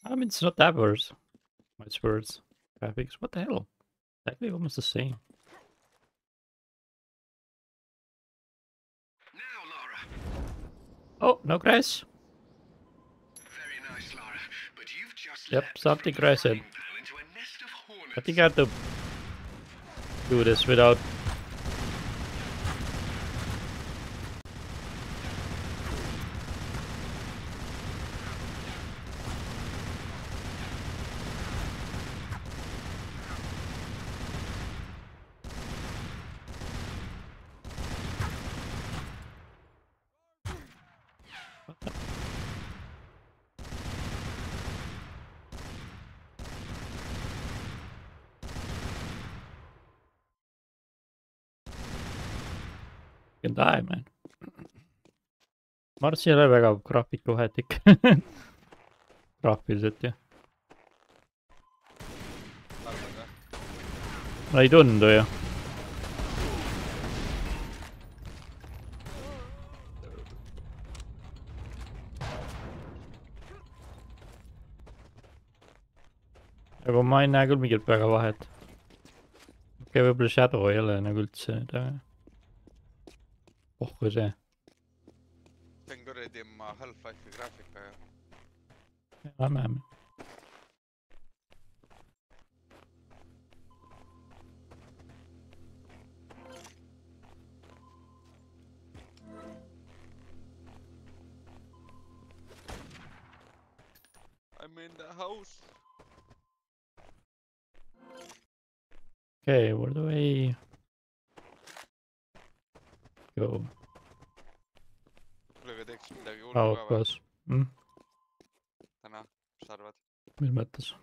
I mean, it's not that worse. Much worse. Graphics, what the hell? Exactly almost the same. Now, Lara. Oh, no crash. Very nice, Lara. But you've just Yep, leapt something from a crashed. frying pan into a nest of hornets. I think I have to do this without. Can die, man. ma arvan, et siin ei ole väga graafikuvahet ikka. graafiliselt jah. no ei tundu ju. aga ma ei näe küll mingit väga vahet. okei, võib-olla Shadow ei ole nagu üldse nüüd, aga pohhu see. see on kuradi oma Half-Life'i graafika ju. ja näeme. I'm in the house. Okay, where do I go? kuule, aga teeks midagi hullu Oh, ka või? kas täna, mis sa arvad? mis mõttes?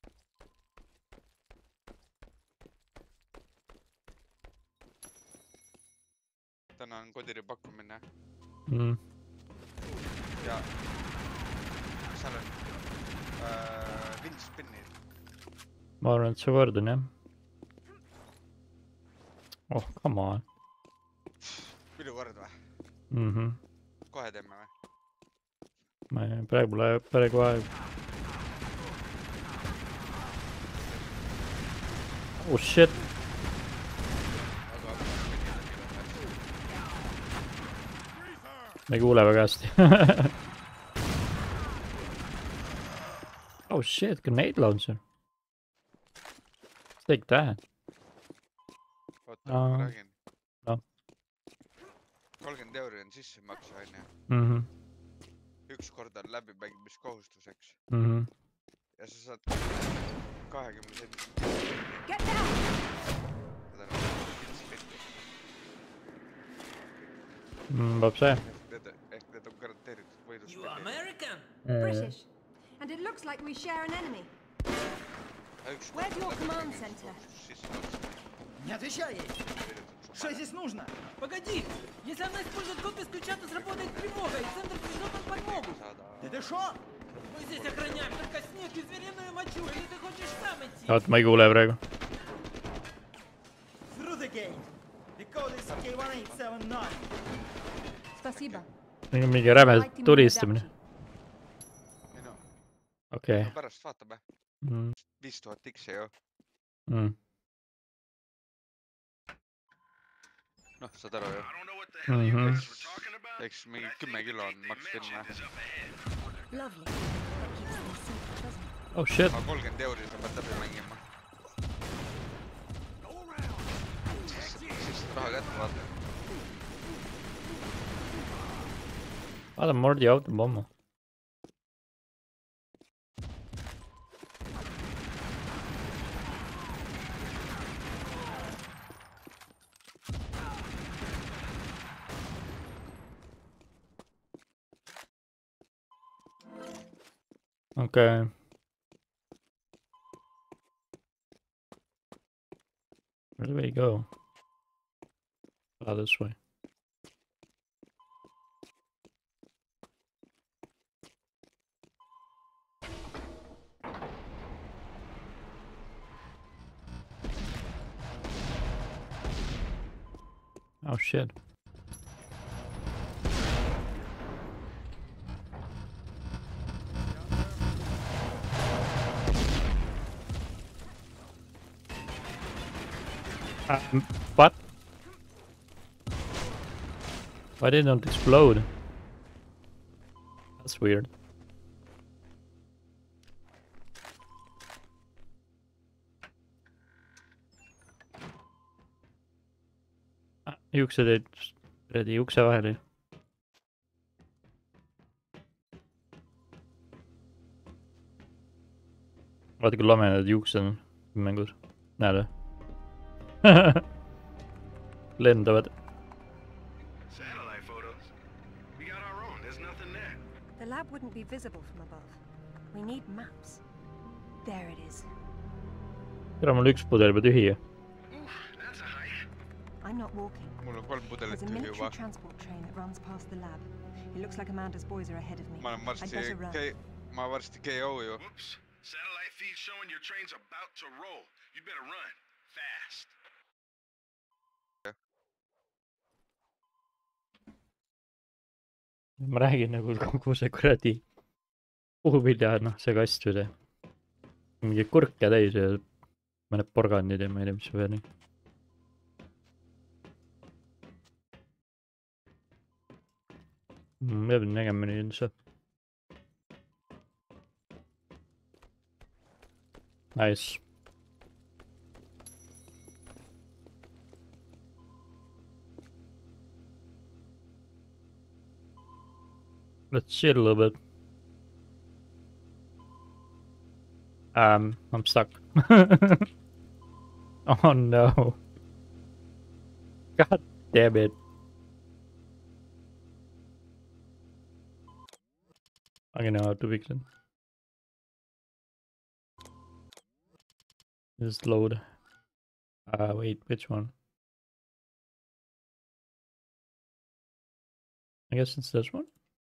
täna on kodiri pakkumine ja seal on windspinnid. ma arvan, et see kord on jah. oh, come on. minu kord või? kohe teeme või? ma ei, praegu pole praegu aeg. oh shit. ma ei kuule väga hästi. oh shit, grenade launcher. Take that. oota, ma räägin. noh. 30 euri on sissemakse onju. üks kord on läbimängimiskohustuseks. ja sa saad 20 senti. Peab see. ehk need on garanteeritud võidus. You American? British. And it looks like we share an enemy. Where's your command center? Не отвечай ей! Что здесь нужно? Погоди! Если она использует код без ключа, то сработает тревога, и центр пришлет нам подмогу. Ты шо? Мы здесь охраняем только снег и звериную мочу, или ты хочешь сам идти? oot, ma ei kuule praegu. Through the gate. The code is K1879. Спасибо. mingi räme tulistamine. okei. pärast vaatame. 5000 X-e ju. noh, saad aru ju. eks mingi 10 kilo on maks pinna. oh shit. 30 euri sa pead läbi mängima. siis raha kätte vaata. vaata Mordi autopommu. Okay. Where do we go? Oh, this way. Oh shit. What? Why did it not explode? That's weird. Juuksed jäid kuradi ukse vahele. Vaata kui lamedad juuksed on mängus. Näed või? Lendavad. Satellite photos. We got our own. There's nothing there. The lab wouldn't be visible from above. We need maps. There it is. Tere, mul üks pudel juba tühi. Oof, that's a hike. I'm not walking. Mul on 3 pudelit There's a tühi military juba. transport train that runs past the lab. It looks like Amanda's boys are ahead of me. Ma olen varsti KO ju. Whoops. Satellite feed showing your train's about to roll. You better run. Fast. Ma räägin nagu kogu see kuradi puhuvilja, noh see kast või see. Mingi kurke täis ja mõned porgandid ja ma ei tea, mis veel nii. Ma peab nägema nii üldse. Nice. Let's chill a little bit. I'm stuck. Oh no. God damn it. I don't know how to fix it. Just load. Wait, which one? I guess it's this one.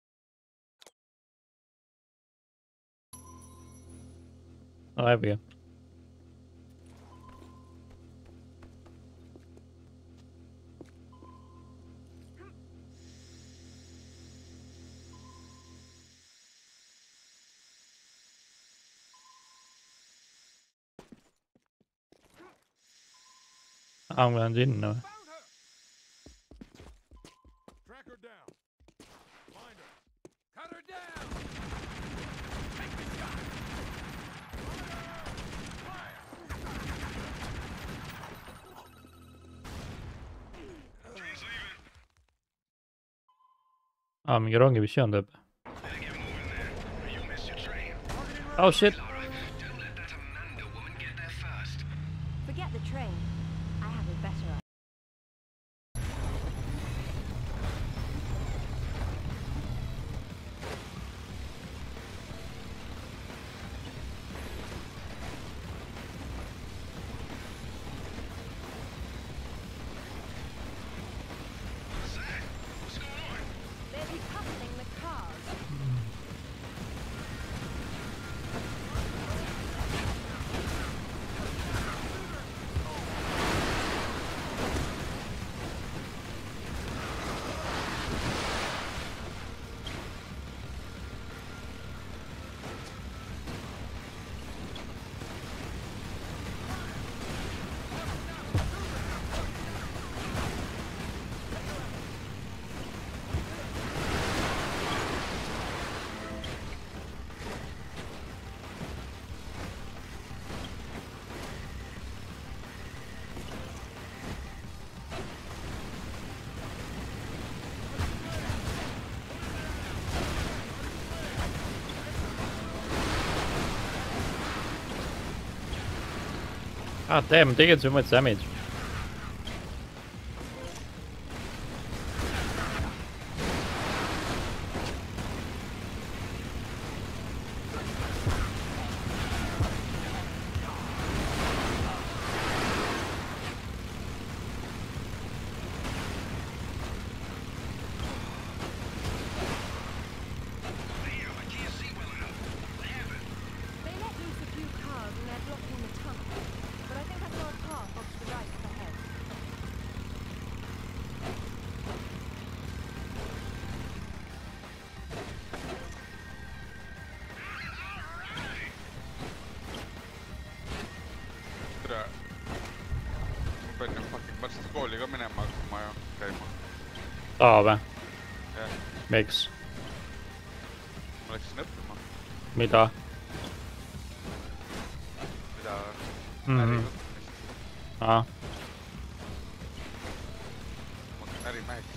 Oh, there we go. I'm going in now. Track her down. Find her. Cut her down. Take the shot. Train's leaving. Mingi rongimissioon tuleb. Better get moving there, or you'll miss your train. Oh shit! Laura, don't let that Amanda woman get there first. Forget the train. I have a better idea. What's that? What's going on? They're decoupling the cars. God damn, I'm taking so much damage. Damn, I can't see well enough. What happened? They let loose a few cars and they're blocking the tunnel. But I think I saw a car off to the right. aa vä? Jah, Miks? ma läksin õppima. Mida? Mida Mhm. ärijuhtimist. Aa, Ma hakkan ärimeheks.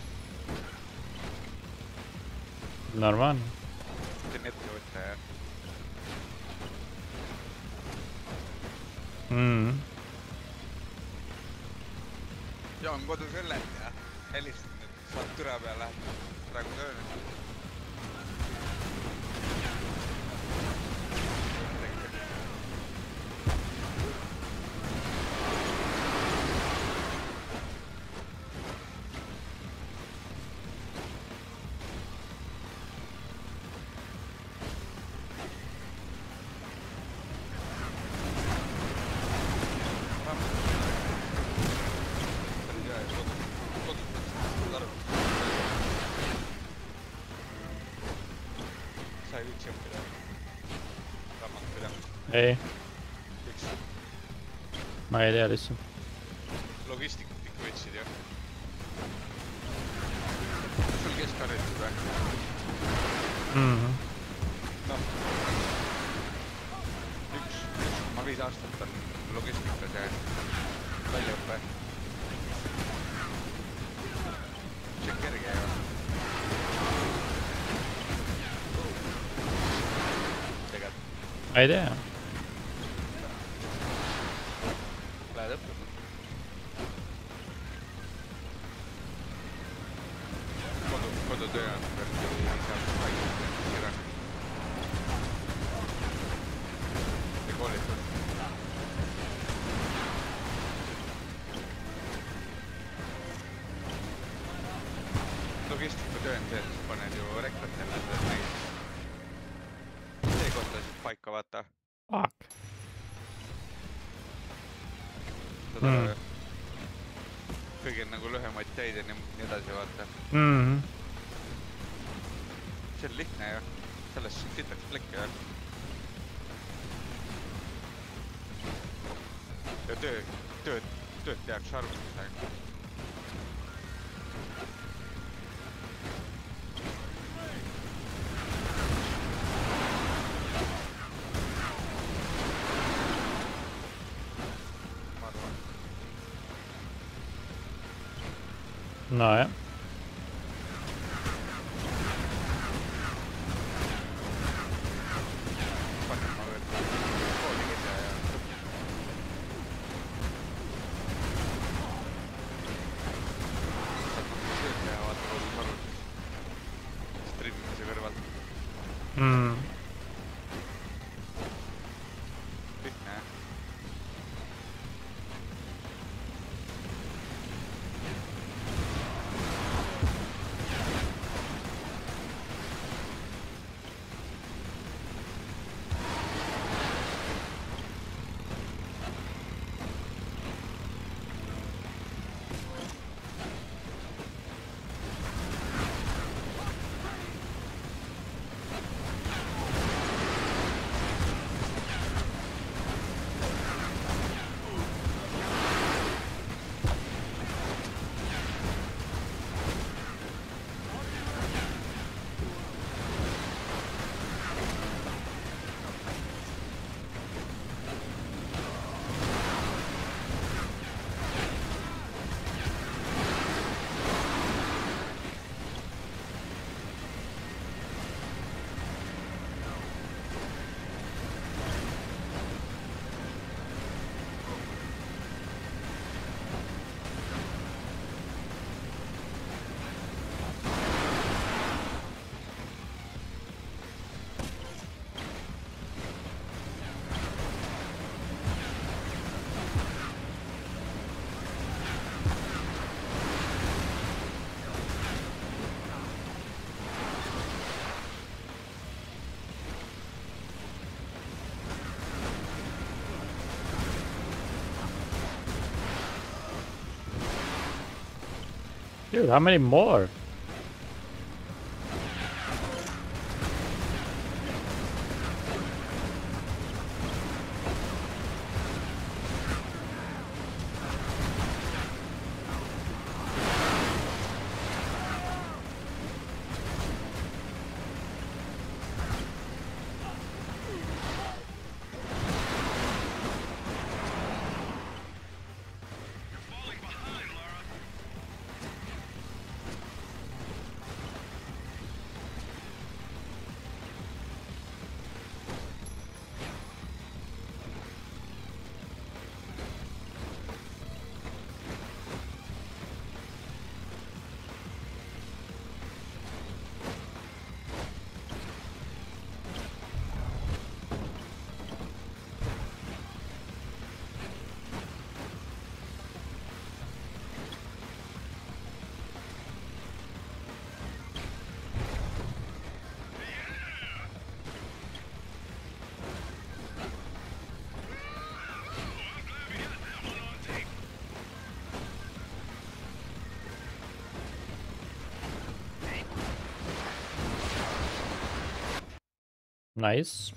normaalne. Teen ettevõtte ja joon kodus õllet ja helistan, et saad türa peale läheb praegu tööle. Sa ei viitsi õppida. Raamat pidanud. ei, Miks? ma ei tea lihtsalt. Logistikut ikka võtsid ju. Sul keskharidus või? Noh. 1,5 aastat on logistikas ja väljaõppe. See on kerge ju. Tegelikult ma ei tea. lähed õppima. Kodutöö on seal paika. Ja koolitus. Logistikutöö on see, et sa paned ju rekordile neid teekondasid paika, vaata. Fuck. Saad aru ju? Kõigil nagu lühemaid teid ja nii edasi, vaata. See on lihtne ju. Sellest sitaks plekke ju. Ja tööd tehakse arvutusega. Ma arvan. Nojah. Panen ma veel kooli kirja ja saad natuke tööd teha, vaata kodus arvutis. Streamimise kõrvalt. Lihtne jah. Dude, how many more? Nice.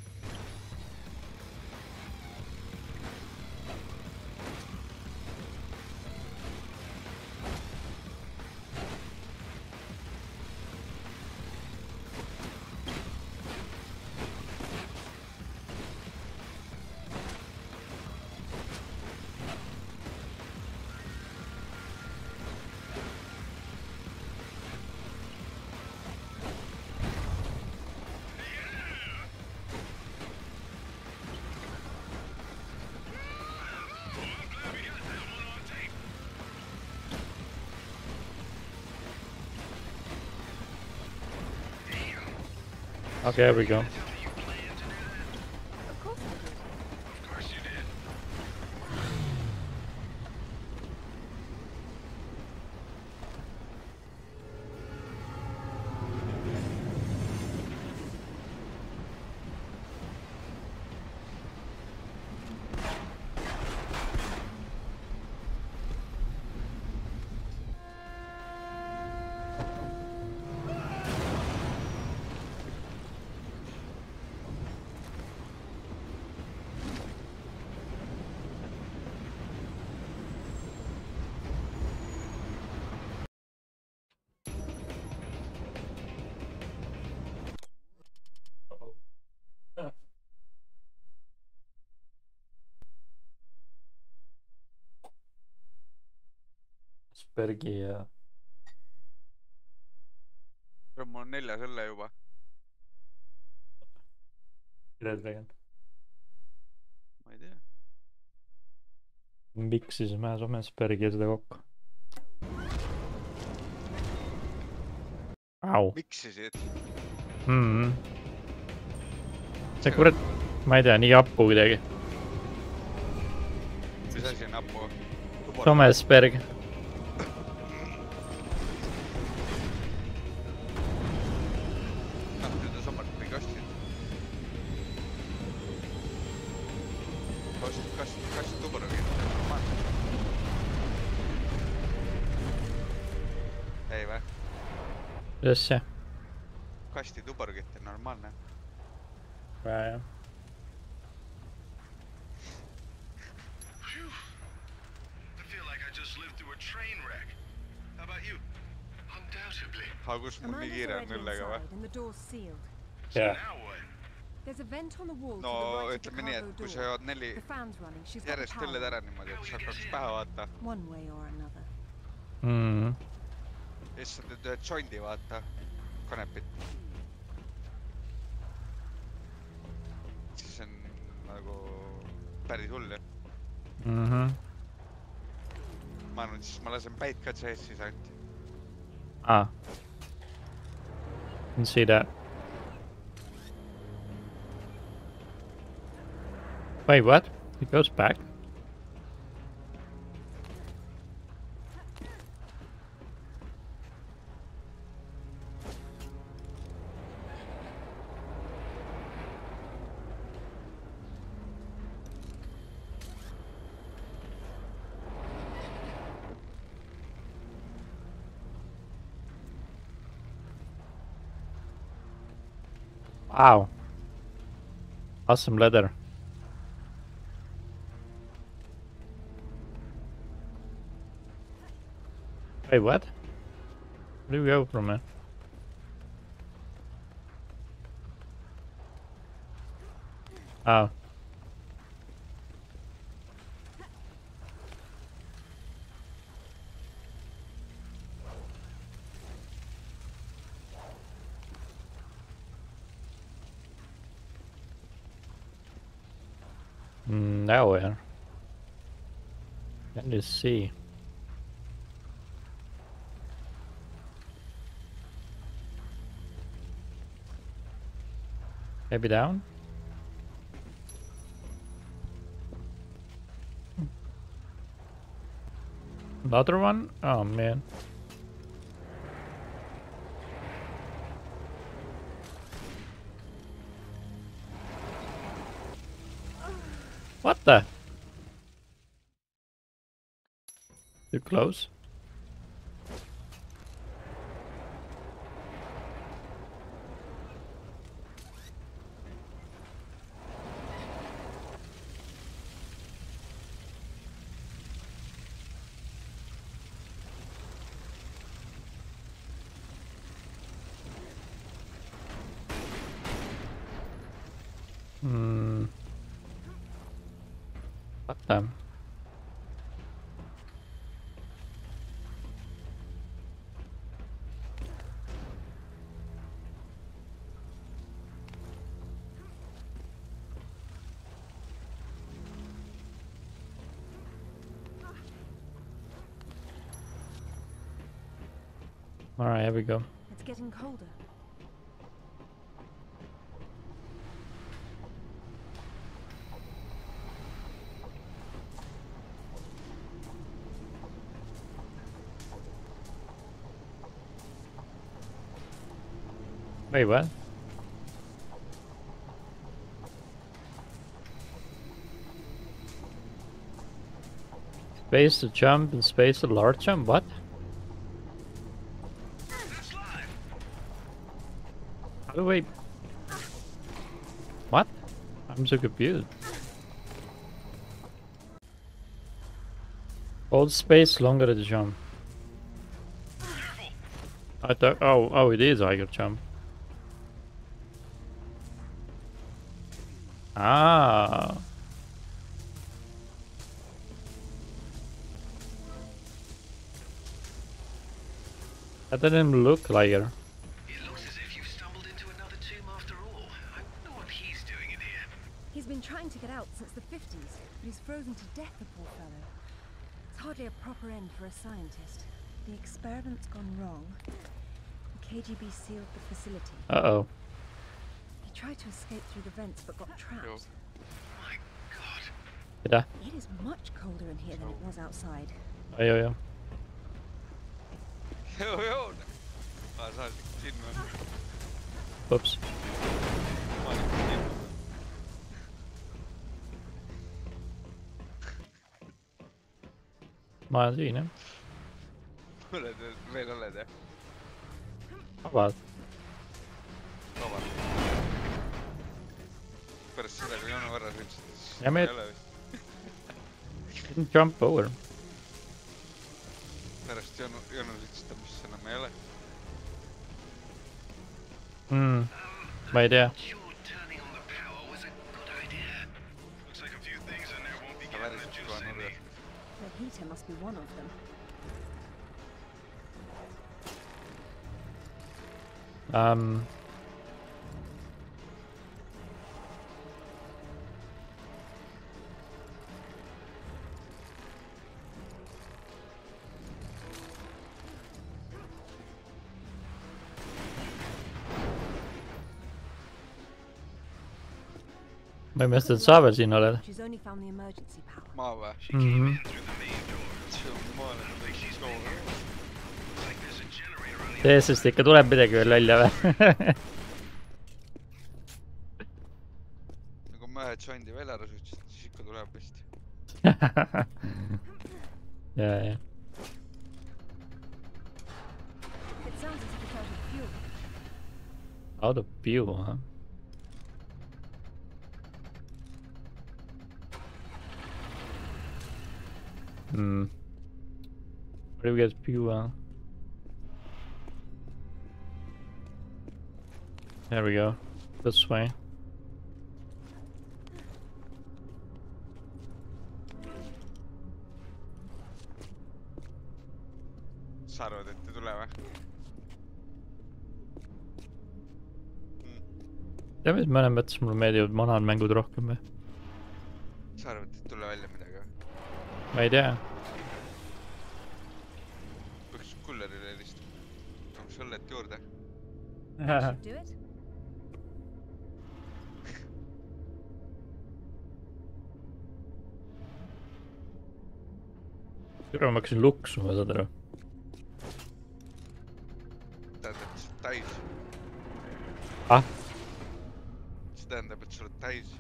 Okay, here we go. Of course I did. Of course you did. Aspergi ja mul on 4 õlle juba. Red Dragon. Ma ei tea. Miksisime Aspergi ja seda kokku. Au. Miksisid? See kurat, ma ei tea, nii hapu kuidagi. Mis asi on hapu? Asperg. Nüüd on samad või kastid. Kast tuborgi. Ei või? Kuidas see? Kasti tuborgit on normaalne. Jah. Phew. I feel like I just lived through a train wreck. How about you? Undoubtedly. Aga kus mul nii kiire on õllega või? And the door's sealed. So Yeah. now what? There's a vent on the wall No to the right of the ütleme nii, cargo et kui door. sa jood 4 The fan's running. She's got the järjest õlled power. ära niimoodi, et sa hakkaks pähe vaata. One way or another. Ja siis sa teed ühe jondi vaata, kanepit. Siis on nagu päris hull jah. Ma arvan, siis ma lasen päid ka sees siis ainult. Can see that. Wait, what? It goes back? Wow. Awesome leather. Wait, what? Where do we go from here? Oh. Nowhere. Can you see? Maybe down? Another one? Oh man. What the? Too close? Fuck them. Alright, here we go. It's getting colder. Wait, what? Space to jump and space to large jump? What? How do we... What? I'm so confused. Hold space longer to jump. I thought... Oh, it is I could jump. Ah. That didn't look like her. It looks as if you've stumbled into another tomb after all. I wonder what he's doing in here. He's been trying to get out since the 50s, but he's frozen to death, the poor fellow. It's hardly a proper end for a scientist. The experiment's gone wrong. The KGB sealed the facility. Uh-oh. He tried to escape through the vents, but got trapped. My God. Did I? It is much colder in here than it was outside. Oh, yeah. Joo. Sä olisit sinne. Oops. Mä oon siinä. Meillä on lete. Avaat. Kova. Pärast seda, kui Jonu Varras ütles, et Ja me- ei ole vist. Didn't jump over. Pärast Jonu ütles, et mis enam ei ole. Ma ei tea. Sure, turning on the power was a good idea. Looks like a few things in there won't be Ta getting the väriseb juice kohe in nurgas. me. The heater must be one of them. Ma ei mäleta, et sa veel siin oled. She's only found the emergency power. Maa või? She came in through the main door. See on maale, et võiks siis kaua. Looks like there's a generator on the Teesest ikka tuleb midagi veel välja või? Kui ma ühe jondi välja ära suutsin, siis ikka tuleb vist. ja. It sounds as if it's out of fuel. Out of fuel, huh? Where do we get fuel? There we go. This way. Sa arvad, et ei tule või? Tead, mis mõnes mõttes mulle meeldivad vanad mängud rohkem või? Sa arvad, et ei tule välja midagi või? Ma ei tea. Peaks kullerile helistama. Tooks õllet juurde. Should do it. Türa, ma hakkasin luksuma, saad aru? Tähendab, et sa oled täis. Ah? See tähendab, et sa oled täis.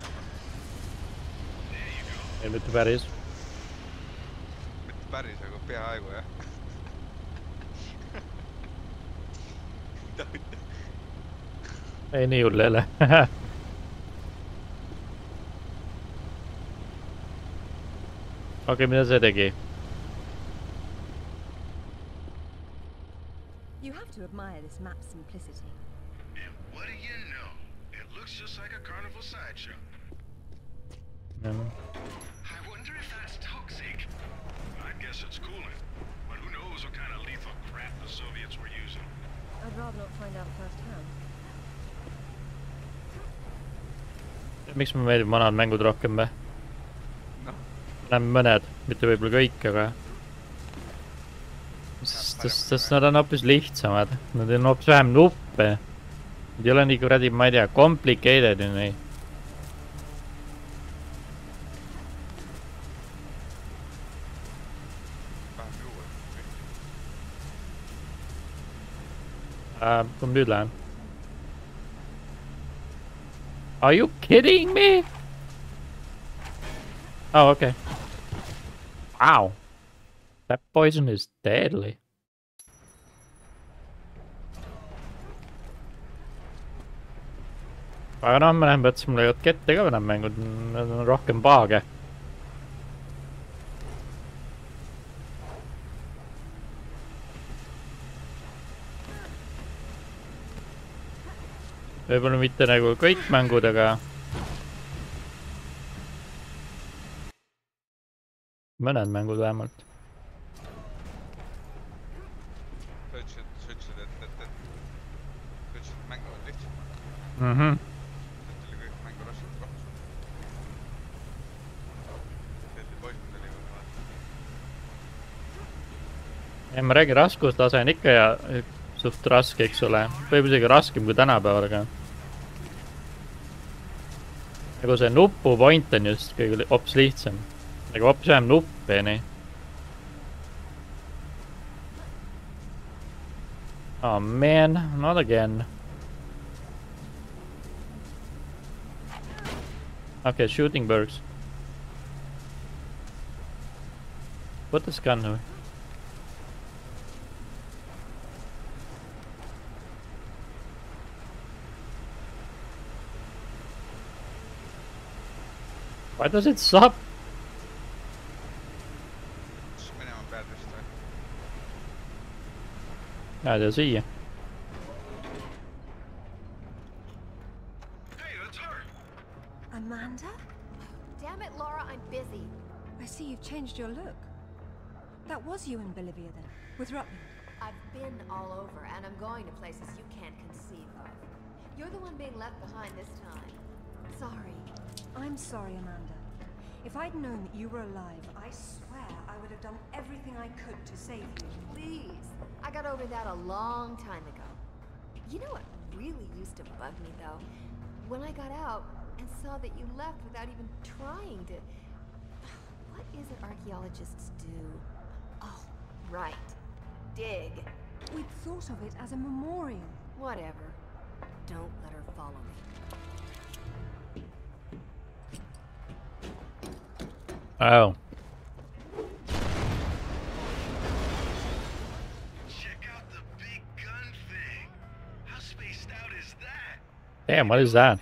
Ei mitte päris. Mitte päris, aga peaaegu jah. Ei nii hull jälle. Okei, mida see tegi? You have to admire this map's simplicity. And what do you know? It looks just like a carnival sideshow. Mm. I wonder if unless it's coolant. But who knows what kind of lethal crap the Soviets were using. I'd rather not find out firsthand. Miks mulle meeldib vanad mängud rohkem või? Mõned, mitte võib-olla kõik, aga sest nad on hoopis lihtsamad. Nad on hoopis vähem nuppe. Nad ei ole nii kuradi, ma ei tea, complicated ja nii. Kui ma nüüd lähen. Are you kidding me? Oh, okay. Wow. That poison is deadly. Aga noh, ma näen, et mul ei olnud kette ka enam mängud, need on rohkem paage. Võib-olla mitte nagu kõik mängud, aga mõned mängud vähemalt. Sa ütlesid, et mängu on lihtsam. Mhm. See oli kõik mängu raskelt kohtus. See poisid oli väga vaata. Ma räägin, raskustase on ikka ja suht raske, eks ole. Võib isegi raskem kui tänapäeval, aga nagu see nupu point on just kõige hoopis lihtsam. Nagu hoopis vähem nuppe, nii. Oh man, not again. Okay, shooting birds. Put this gun away. Why does it stop? Minema pead vist või? Jääd ja siia. Hey, that's her. Amanda? Damn it, Laura, I'm busy. I see you've changed your look. That was you in Bolivia then, with Rutland. I've been all over, and I'm going to places you can't conceive of. You're the one being left behind this time. Sorry. I'm sorry, Amanda. If I'd known that you were alive, I swear I would have done everything I could to save you. Please. I got over that a long time ago. You know what really used to bug me, though? When I got out and saw that you left without even trying to... What is it archaeologists do? Oh, right. Dig. We'd thought of it as a memorial. Whatever. Don't let her follow me. Oh. Check out the big gun thing. How spaced out is that? Damn, what is that?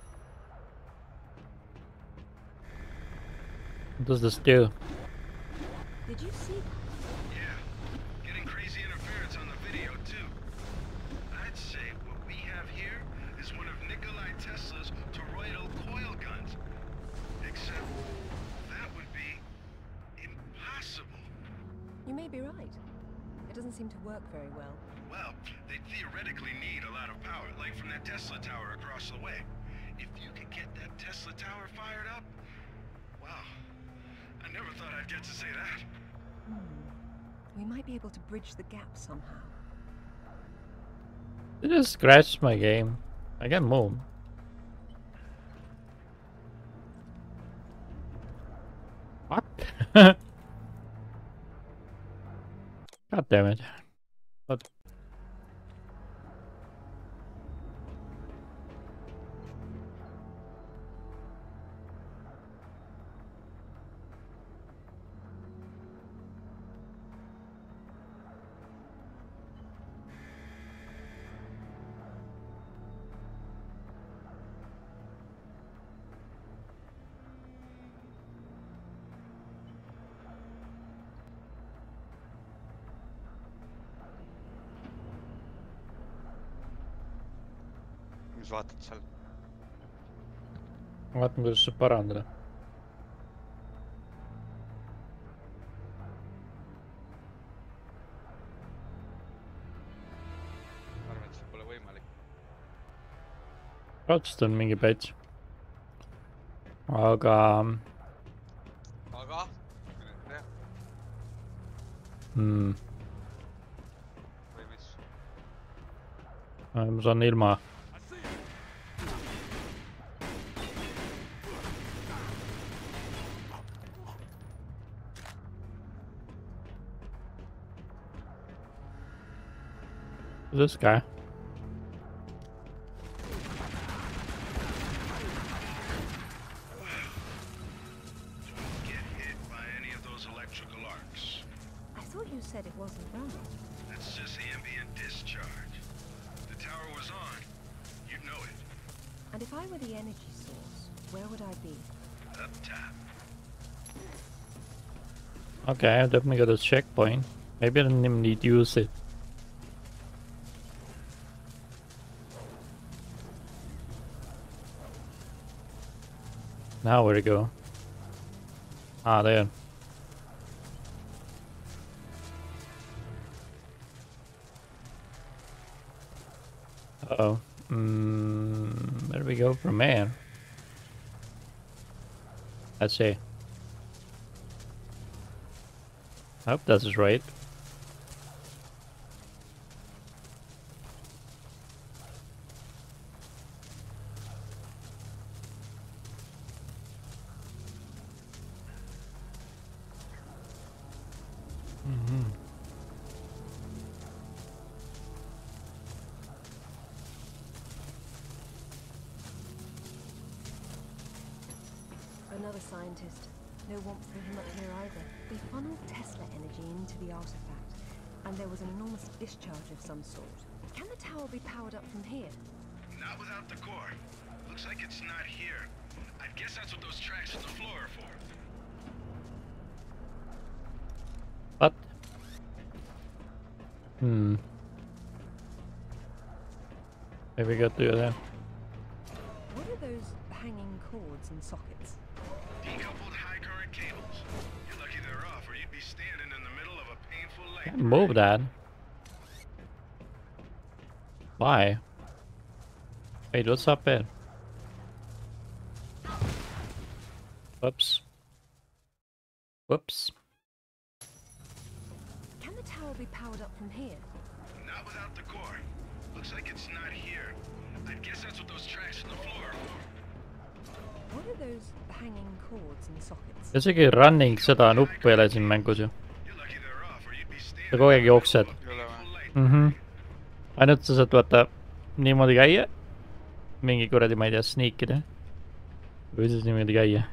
What does this do? Did you see that? Yeah. Getting crazy interference on the video, too. I'd say what we have here is one of Nikolai Tesla's toroidal coil guns. Except that would be impossible. You may be right. It doesn't seem to work very well. Well, they theoretically need a lot of power, like from that Tesla tower across the way. If you could get that Tesla tower fired up, wow. I never thought I'd get to say that. We might be able to bridge the gap somehow. It just scratched my game. I can move. What? God damn it. What? Mis vaatad seal? Vaatan, kuidas saab parandada. kaotasid on mingi päts. Aga... Või mis? Ma saan ilma. This guy. You said it wasn't running. That's just ambient discharge. The tower was on. You'd know it. And if I were the energy source, where would I be? Up top. Okay, I definitely got a checkpoint. Maybe I didn't even need to use it. Now where to go? Ah, there. Uh-oh. Where do we go from here? Let's see. I hope that is right. Another scientist. No warmth for him up here either. They funneled Tesla energy into the artifact, and there was an enormous discharge of some sort. Can the tower be powered up from here? Not without the core. Looks like it's not here. I guess that's what those tracks on the floor are for. What? Maybe we got to do that. What are those hanging cords and sockets? Decoupled high current cables. You're lucky they're off, or you'd be standing in the middle of a painful light. Can't move that. Why? Wait, what's up there? Whoops. Whoops. Can the tower be powered up from here? Not without the core. Looks like it's not here. I guess that's what those tracks on the floor are for. What are those hanging cords and sockets? Isegi running seda nuppu ei ole siin mängus ju. Sa kogu aeg jooksed. Ainult sa saad vaata niimoodi käia. Mingi kuradi, ma ei tea, sneakida. Või siis niimoodi käia.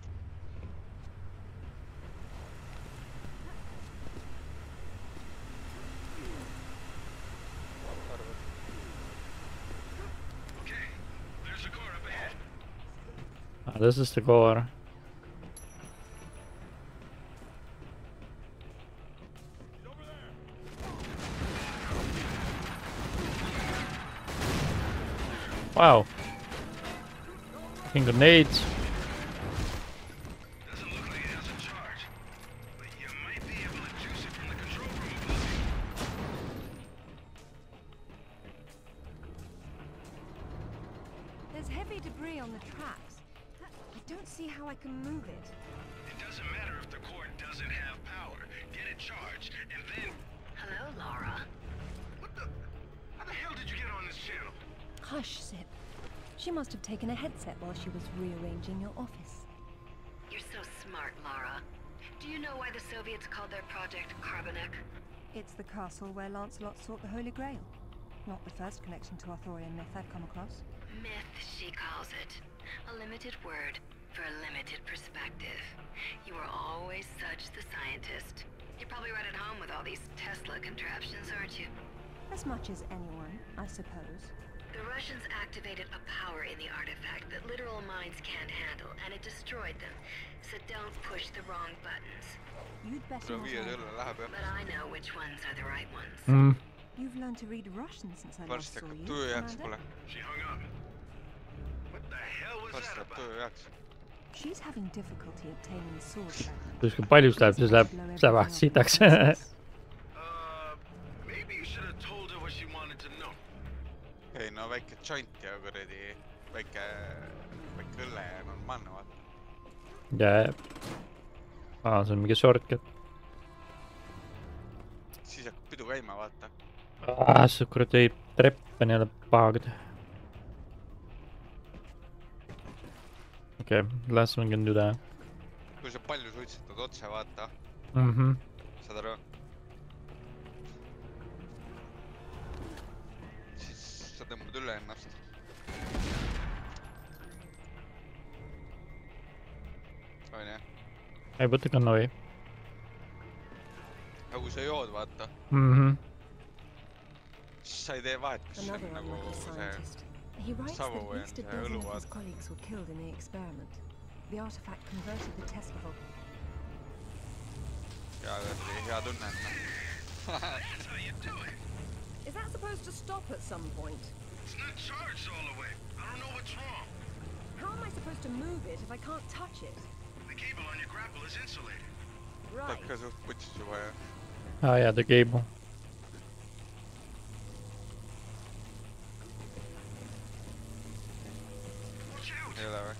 This is the core. Wow. Fucking grenades. Doesn't look like it has a charge, but you might be able to juice it from the control room above you. There's heavy debris on the tracks. I don't see how I can move it. It doesn't matter if the core doesn't have power. Get it charged, and then... Hello, Laura. What the... How the hell did you get on this channel? Hush, Sip. She must have taken a headset while she was rearranging your office. You're so smart, Laura. Do you know why the Soviets called their project Carbonek? It's the castle where Lancelot sought the Holy Grail. Not the first connection to Arthurian myth I've come across. Myth, she calls it. A limited word for a limited perspective. You are always such the scientist. You're probably right at home with all these Tesla contraptions, aren't you? As much as anyone, I suppose. The Russians activated a power in the artifact that literal minds can't handle, and it destroyed them. So don't push the wrong buttons. You'd better not have. But I know which ones are the right ones. You've learned to read Russian since I last saw you, Commander. She hung up. What the hell was that about? She's having difficulty obtaining sword back. Kui palju läheb, siis läheb sitaks. Maybe you should have told her what she wanted to know. Ei no väike joint ja kuradi väike õlle normaalne vaata. jääb. See on mingi shortcut. Siis hakkab pidu käima vaata. See kuradi trepp on jälle paagd. Okay, last one can do that. Kui sa palju suitsetad otse vaata. Saad aru? Siis sa tõmbad üle ennast. On jah? Ei, put the gun away. Aga kui sa jood vaata. Siis sa ei tee vahet, kas see on nagu see He writes savu that at või least on a see dozen õlu of his vaata. colleagues were killed in the experiment. The artifact converted the test level. Hea tunne on. That's how you do it. Is that supposed to stop at some point? It's not charged all the way. I don't know what's wrong. How am I supposed to move it if I can't touch it? The cable on your grapple is insulated. Right. Takka suht putsi vaja. Yeah, the cable. Watch out. Ei ole või?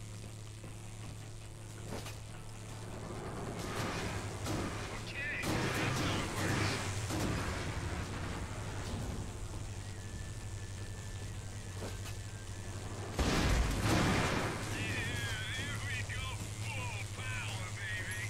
Okay, that's how it works. Here we go, full power, baby.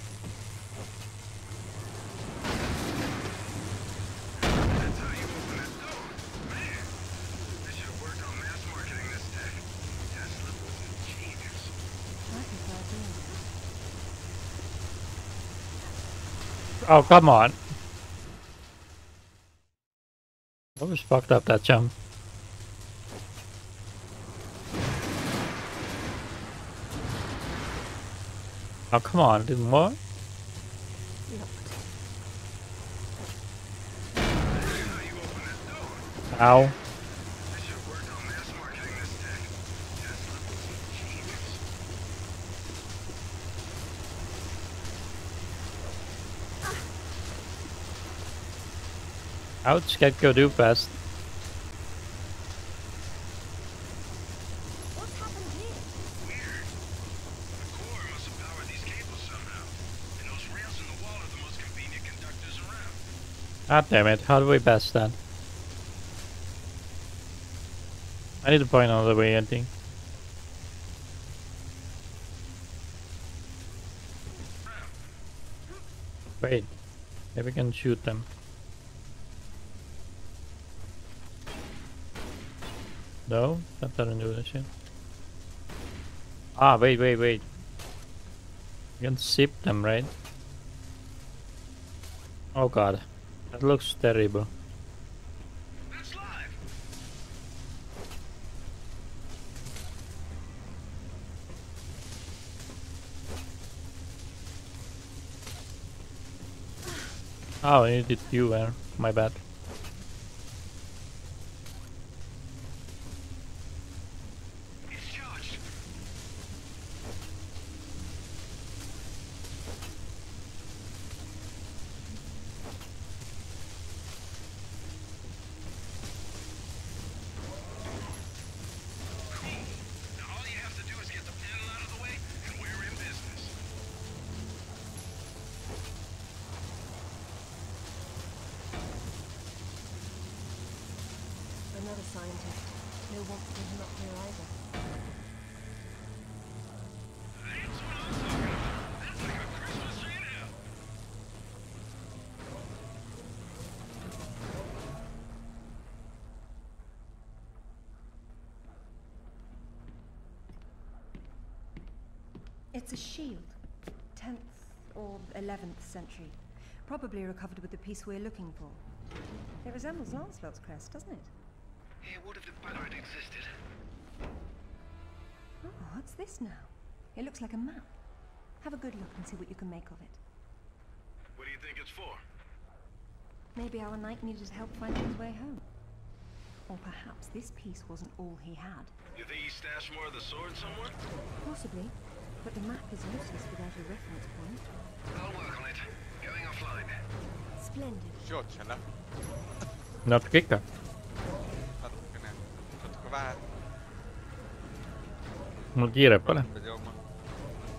That's how you open that door. Man, they should have worked on mass marketing this tech. Tesla was a genius. I prefer doing that. Oh, come on. What was fucked up that jump? Oh, come on, didn't work? Ow. They should have worked on mass marketing this tech. Tesla was a genius. Ouch, can't go too fast. What's happened here? Weird. The core must have powered these cables somehow. And those rails in the wall are the most convenient conductors around. God damn it, how do we pass that? I need to point another way, I think. Wait, maybe we can shoot them. No, that doesn't do this shit. Ah, wait. You can zip them, right? Oh god, that looks terrible. That's live. Oh, I needed you there. My bad. It's charged. Cool. Now all you have to do is get the panel out of the way, and we're in business. Another scientist. No want to him up here either. That's what I'm talking about. That's like a Christmas tree in hell. It's a shield. 10th or 11th century. Probably recovered with the piece we're looking for. It resembles Lancelot's crest, doesn't it? Hey, what if the pirate existed? Oh, what's this now? It looks like a map. Have a good look and see what you can make of it. What do you think it's for? Maybe our knight needed help finding his way home. Or perhaps this piece wasn't all he had. You think he stashed more of the sword somewhere? Possibly, but the map is useless without a reference point. I'll work on it. Going offline. Splendid. Shot selle. Natuke ikka. Natuke vähe. mul kiiret pole. pead jooma . jaa .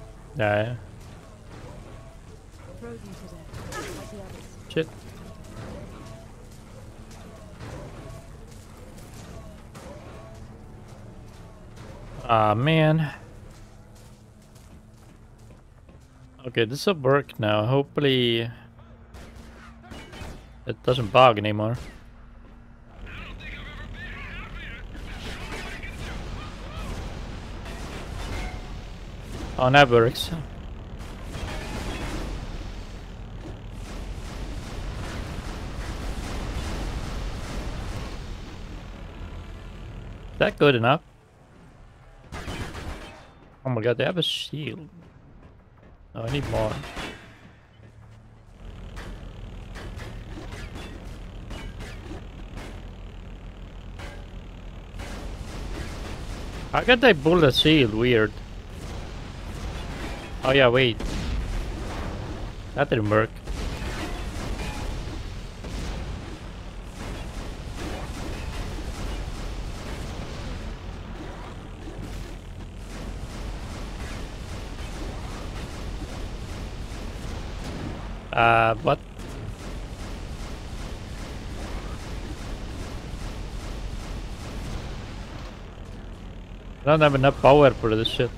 Frozen to death, like the others. Shit . Ah, man. Okay, this will work now. Hopefully it doesn't bug anymore. Oh, that works. Is that good enough? Oh my god, they have a shield. Oh, I need more. How can they pull the shield? Weird. Oh yeah, wait. That didn't work. What? I don't have enough power for this shit.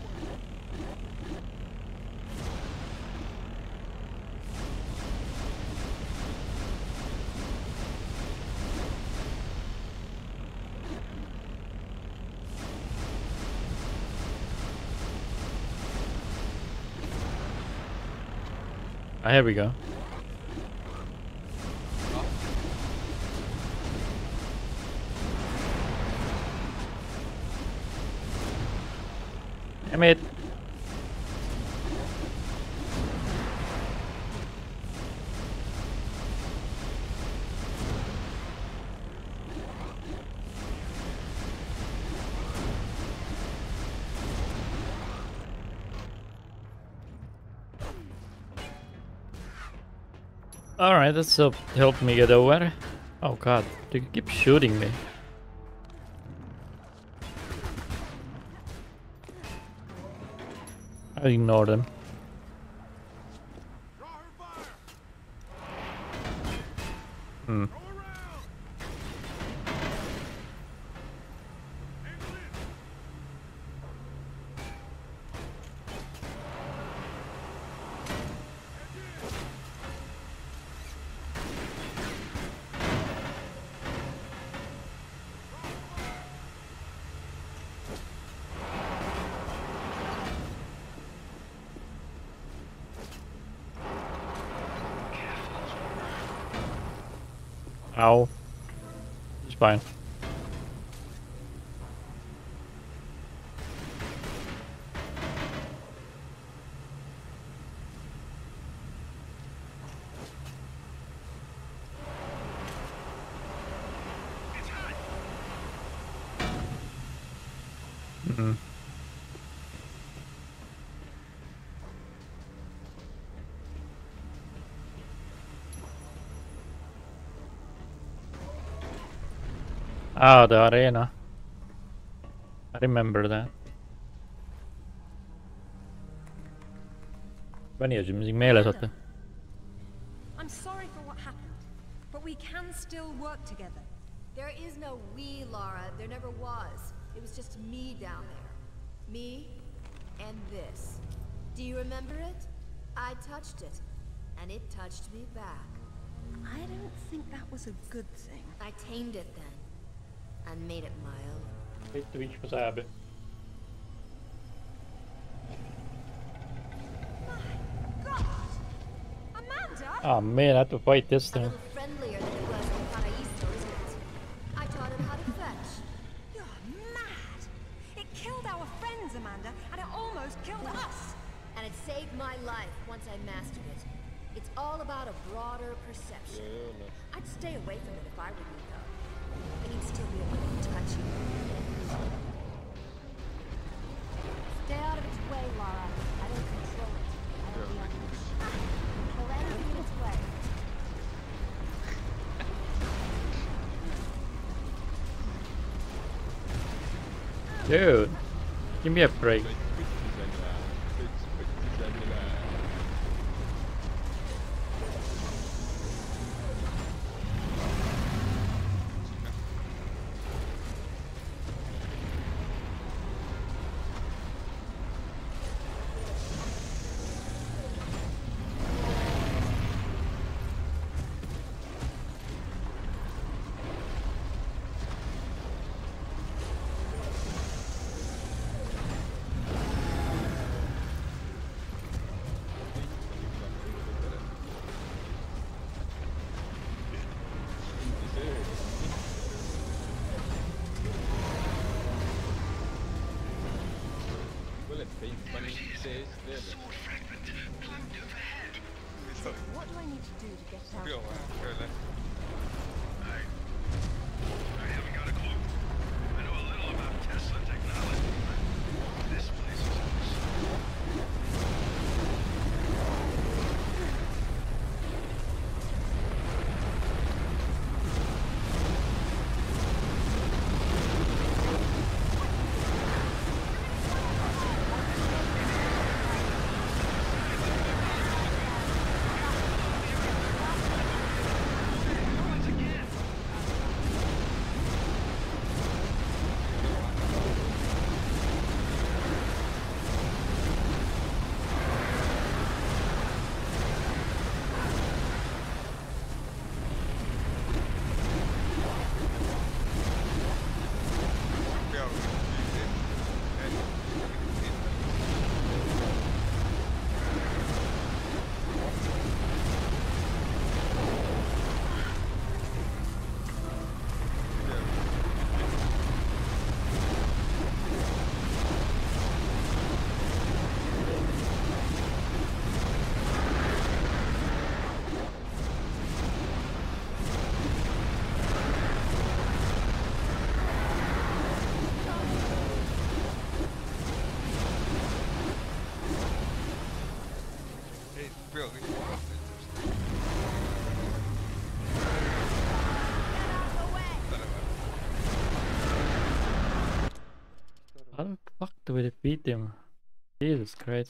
Ah, here we go. Damn it. Alright, that's helped me get over. Oh god, they keep shooting me. I ignore them. Hmm. Ow. It's fine. Mm-mm. Ah, the arena. I remember that. Pani asi siin meeles oota. I'm sorry for what happened, but we can still work together. There is no we, Lara. There never was. It was just me down there. Me and this. Do you remember it? I touched it, and it touched me back. I don't think that was a good thing. I tamed it then, and made it my own. Vittu, miks ma sajab? Oh man, I have to fight this A thing. little friendlier than it was in Paraíso, isn't it? I taught him how to fetch. You're mad! It killed our friends, Amanda, and it almost killed us! And it saved my life once I mastered it. It's all about a broader perception. I'd stay away from it if I were you, though. I need to still be able to touch you. Stay out of its way, Lara. I don't control it. I don't be unleashed. Kill anything in its way. Dude. Give me a break. Sword fragment clamped overhead. So what do I need to do to get out? Joo, go left. I haven't got a clue. I know a little about Tesla technology, but this place is awesome. How the fuck do we defeat him? Jesus Christ.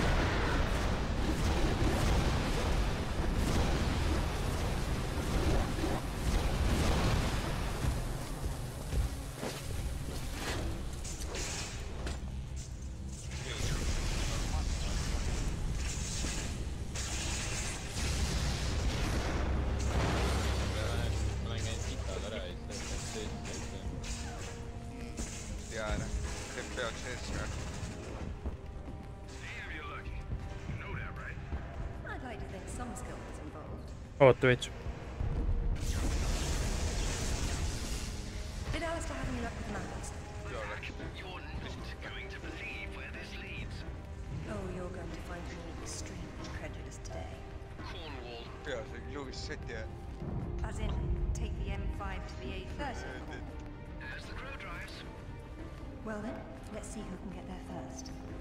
I'd like to think some skill was involved. Oota veits. Did Alistair have any luck with matters? You're not going to believe where this leads. Oh, you're going to find me extremely credulous today. Cornwall. As in, take the M5 to the A30. As the crow drives. Well then, let's see who can get there first.